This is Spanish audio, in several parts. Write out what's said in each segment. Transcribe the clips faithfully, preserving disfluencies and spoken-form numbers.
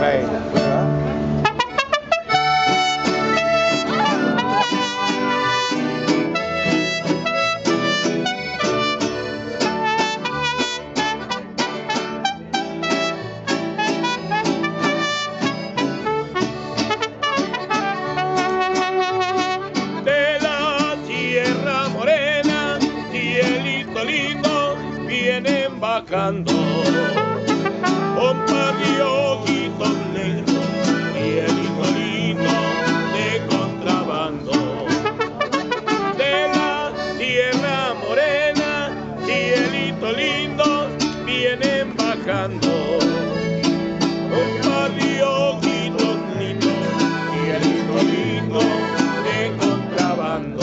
Ouais, voilà. De la Sierra Morena, cielito lindo, vienen bajando. Un par de ojitos negros, cielito lindo, de contrabando. De la Sierra Morena, cielito lindo, vienen bajando. Un par de ojitos lindos, cielito lindo, de contrabando.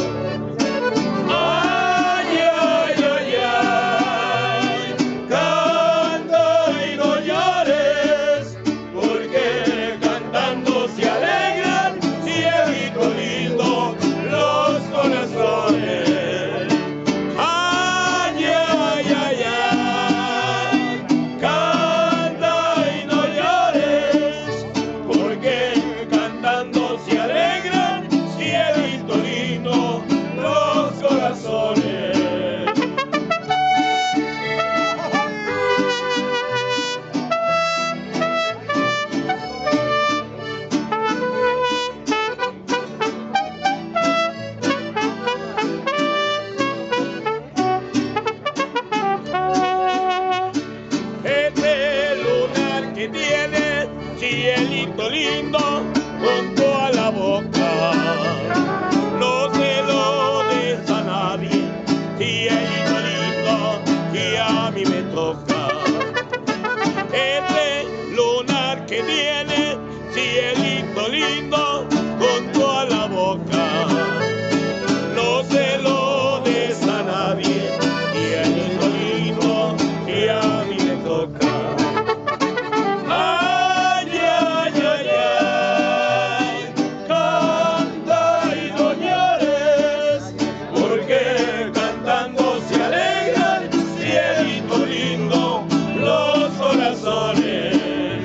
Ay, ay, ay, ay, canta y no llores, porque cantando se alegran, cielito lindo, los corazones. Ay, ay, ay, ay, canta y no llores, porque cantando se alegran, cielito lindo, los corazones. Este lunar que tiene, cielito lindo, junto a la boca, no se lo des a nadie, cielito lindo, que a mí me toca. Este lunar que tiene, cielito lindo, junto a la boca, no se lo des a nadie, cielito lindo, que a mí me toca. Ay, ay, ay, ay, canta y no llores, porque cantando se alegran, cielito lindo, los corazones.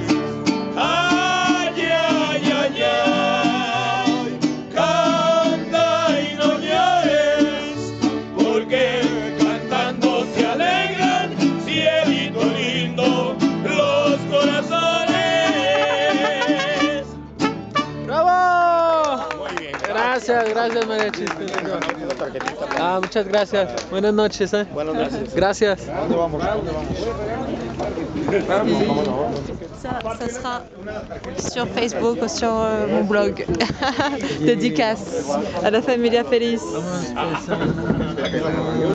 Ay, ay, ay, ay, canta y no llores, porque cantando se alegran, cielito lindo, los corazones. ¡Bravo! Muy bien. Gracias, gracias, mariachi. Ah, muchas gracias. Buenas noches. ¿eh? Buenas noches. Gracias. ¿Dónde vamos? ¿Dónde vamos? Ça, ça sera sur Facebook ou sur euh, mon blog. Dédicace à la Familia Feliz.